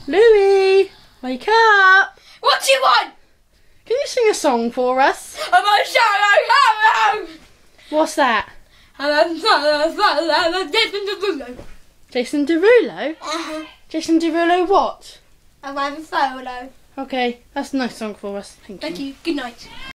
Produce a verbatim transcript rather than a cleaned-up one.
Louis, wake up! What do you want? Can you sing a song for us? I'm a shadow. What's that? Jason Derulo? Uh-huh. Jason Derulo what? I'm solo. Okay, that's a nice song for us. Thank you. Thank you. Good night.